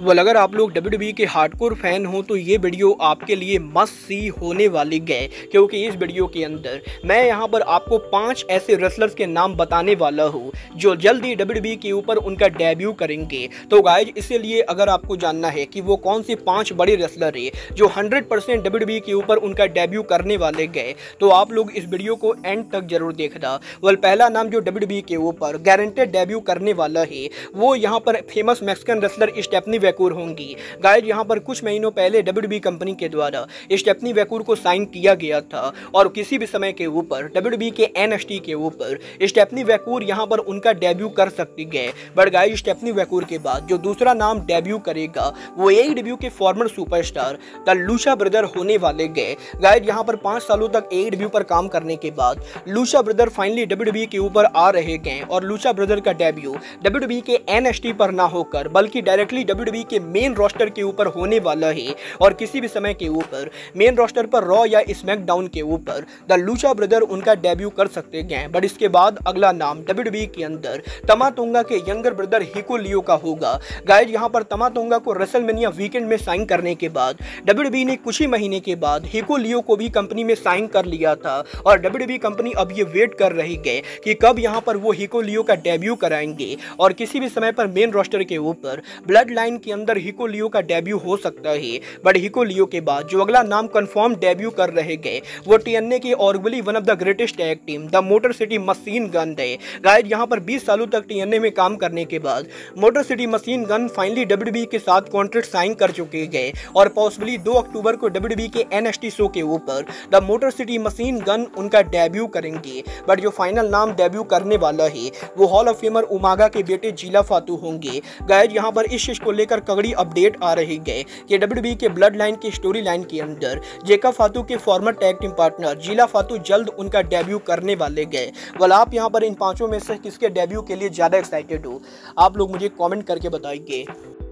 Well अगर आप लोग WWE के हार्डकोर फैन हो तो ये वीडियो आपके लिए मस्ट सी होने वाली है, क्योंकि इस वीडियो के अंदर मैं यहाँ पर आपको 5 ऐसे रेसलर्स के नाम बताने वाला हूँ जो जल्द ही WWE के ऊपर उनका डेब्यू करेंगे। तो गाइज इसलिए अगर आपको जानना है कि वो कौन से 5 बड़े रेसलर है जो 100% WWE के ऊपर उनका डेब्यू करने वाले गए, तो आप लोग इस वीडियो को एंड तक जरूर देखना। वेल पहला नाम जो WWE के ऊपर गारंटेड डेब्यू करने वाला है वो यहाँ पर famous Mexican wrestler Stephanie Vaquer होंगी। गाइज यहाँ पर कुछ महीनों पहले WWE कंपनी के द्वारा स्टेफनी वैकूर को साइन किया गया था और किसी भी समय के ऊपर WWE के NXT के ऊपर स्टेफनी वैकूर यहाँ पर उनका डेब्यू कर सकती है। बट गाइज स्टेफनी वैकूर के बाद जो दूसरा नाम डेब्यू करेगा वो AEW के former superstar the Lucha Brother होने वाले गए। गाइज यहाँ पर 5 सालों तक AEW पर काम करने के बाद लूशा ब्रदर फाइनली WWE के ऊपर आ रहे गए और लूशा ब्रदर का डेब्यू WWE के NXT पर ना होकर बल्कि डायरेक्टली WWE के मेन रोस्टर के ऊपर होने वाला है और किसी भी समय के ऊपर मेन रोस्टर पर रॉ या स्मैकडाउन के ऊपर द लूशा ब्रदर उनका डेब्यू कर सकते हैं। बट इसके बाद अगला नाम WWE के अंदर तमा तोंगा के यंगर ब्रदर हिको लियो का होगा। गाइज यहाँ पर तमा तोंगा को रेसलमेनिया वीकेंड में साइन करने के बाद WWE ने कुछ ही महीने के बाद हिको लियो को भी कंपनी में साइन कर लिया था और WWE कंपनी अब ये वेट कर रही है कि कब यहाँ पर वो हिको लियो का डेब्यू कराएंगे और किसी भी समय पर मेन रोस्टर के ऊपर ब्लड लाइन के अंदर हिको लियो का डेब्यू हो सकता है। बट हिको लियो के बाद जो अगला नाम कंफर्म डेब्यू कर रहे गए वो TNA की ऑर्गुली one of the greatest tag team the Motor City Machine Gun है। गाइज यहाँ पर 20 सालों तक TNA में काम करने के बाद Motor City Machine Gun finally WWE के साथ कॉन्ट्रैक्ट साइन कर चुके गए और पॉसिबली 2 अक्टूबर को WWE के NXT शो के ऊपर the Motor City Machine Gun उनका डेब्यू करेंगे। बट जो फाइनल नाम डेब्यू करने वाला है वो हॉल ऑफ फेमर उमागा के बेटे जीला फातू होंगे। गाइज यहाँ पर इस चीज को लेकर कगड़ी अपडेट आ रही है कि WWE के ब्लड लाइन की स्टोरी लाइन के अंदर जेका फातू के फॉर्मर टैग टीम पार्टनर जीला फातू जल्द उनका डेब्यू करने वाले गए। वेल आप यहाँ पर इन 5 में से किसके डेब्यू के लिए ज्यादा एक्साइटेड हो, आप लोग मुझे कमेंट करके बताइए।